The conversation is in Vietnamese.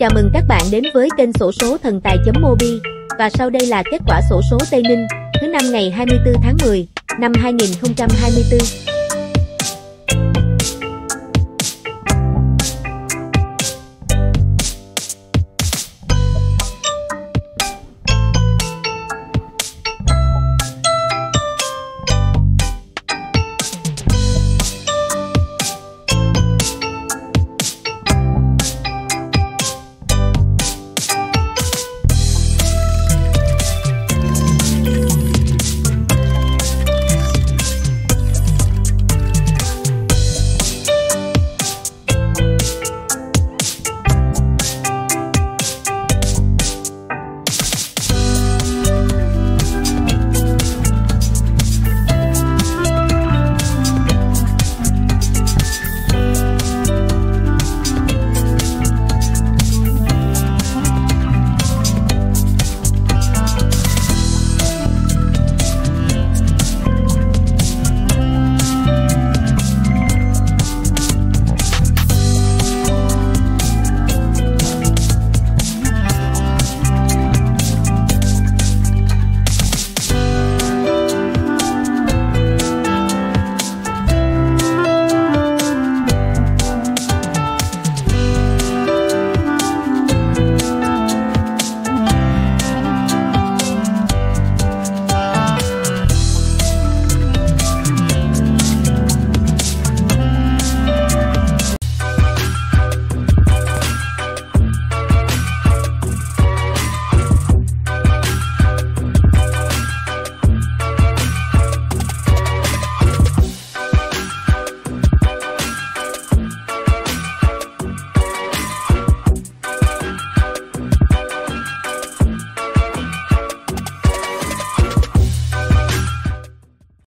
Chào mừng các bạn đến với kênh xổ số thần tài.mobi và sau đây là kết quả xổ số Tây Ninh thứ năm ngày 24 tháng 10 năm 2024.